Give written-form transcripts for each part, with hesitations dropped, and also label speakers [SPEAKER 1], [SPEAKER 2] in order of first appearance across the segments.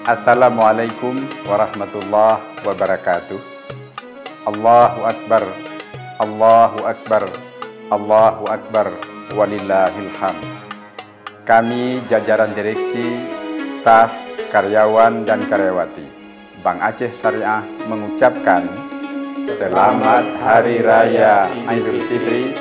[SPEAKER 1] Assalamualaikum warahmatullahi wabarakatuh. Allahu Akbar, Allahu Akbar, Allahu Akbar, walillahil hamd. Kami jajaran direksi, staf, karyawan dan karyawati Bank Aceh Syariah mengucapkan Selamat Hari Raya Idul Fitri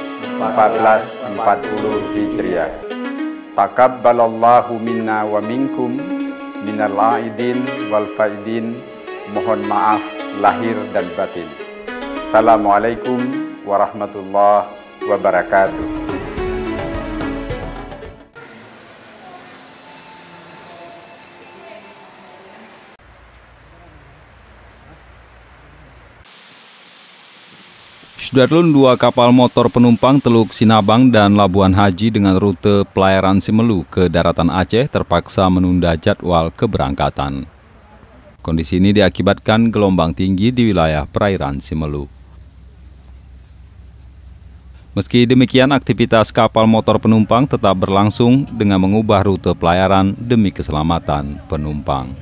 [SPEAKER 1] 1440 Hijriah. Taqabbalallahu minna wa minkum minal aidin wal faidin. Mohon maaf lahir dan batin. Assalamualaikum warahmatullahi wabarakatuh.
[SPEAKER 2] Sudarlun, 2 kapal motor penumpang Teluk Sinabang dan Labuan Haji dengan rute pelayaran Simelu ke daratan Aceh terpaksa menunda jadwal keberangkatan. Kondisi ini diakibatkan gelombang tinggi di wilayah perairan Simelu. Meski demikian, aktivitas kapal motor penumpang tetap berlangsung dengan mengubah rute pelayaran demi keselamatan penumpang.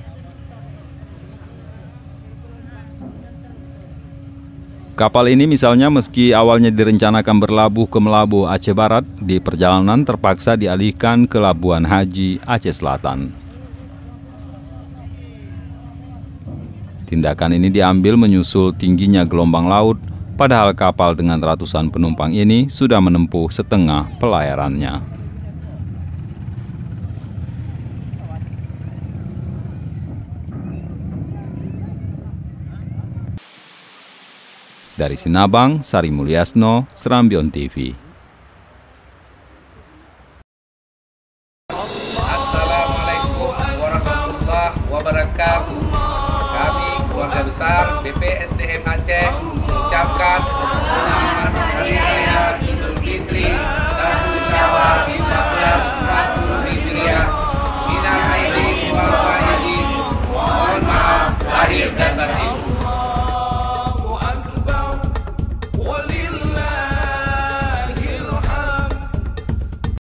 [SPEAKER 2] Kapal ini misalnya meski awalnya direncanakan berlabuh ke Melabuh Aceh Barat, di perjalanan terpaksa dialihkan ke Labuan Haji Aceh Selatan. Tindakan ini diambil menyusul tingginya gelombang laut, padahal kapal dengan ratusan penumpang ini sudah menempuh setengah pelayarannya. Dari Sinabang, Sari Mulyasno, Serambion TV.
[SPEAKER 3] Assalamualaikum warahmatullahi wabarakatuh. Kami keluarga besar BPSDM Aceh mengucapkan Selamat Hari Raya Idul Fitri 1 Syawal 1440 Hijriah. Minal aidin wal faidin. Mohon maaf lahir dan batin.